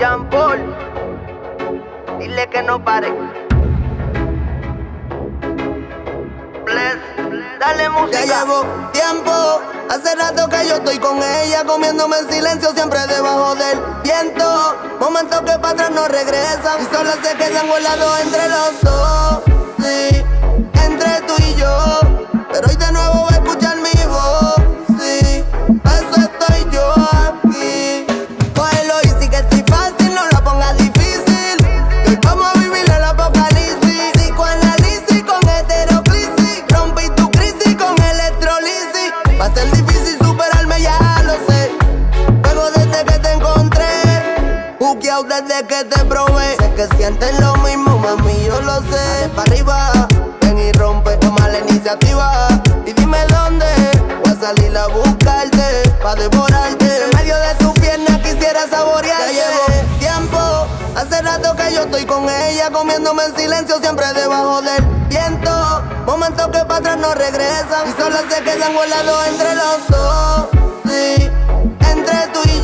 Jean Paul, dile que no pare. Bless, dale música. Ya llevo tiempo, hace rato que yo estoy con ella, comiéndome en silencio siempre debajo del viento. Momentos que para atrás no regresan y solo se quedan volados entre los dos. Sí, entre tú y yo, pero hoy de nuevo voy a escuchar mi voz. Sí, para eso estoy yo aquí. Cógelo y sí que estoy fácil, no lo pongas difícil. Que vamos a vivir el apocalipsis. Psicoanálisis con heteroclisis. Rompí tu crisis con electrolisis. Va a ser difícil superarme, ya lo sé. Juego desde que te encontré, buqueado desde que te probé. Sé que sientes lo mismo, mami, yo lo sé. Dale pa' arriba, ven y rompe, toma la iniciativa. Y dime dónde voy a salir a buscarte, pa' devorarte. En medio de tus piernas quisiera saborearte. Ya llevo tiempo, hace rato que yo estoy con ella, comiéndome en silencio siempre debajo del viento. Momentos que para atrás no regresan y solo se quedan volados entre los dos. Sí, entre tú y yo.